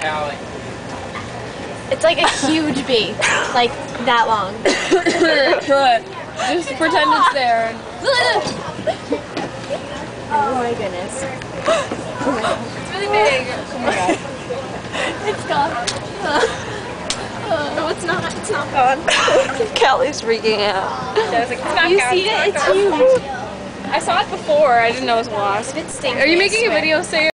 Callie. It's like a huge bee, like that long. Just pretend it's there. Oh my goodness. It's really big. Oh my god. It's gone. No, it's not. It's not gone. Callie's freaking out. Yeah, I was like, it's not You gone. see it? It's huge. I saw it before. I didn't know it was a wasp. It stinks. Are you making a video saying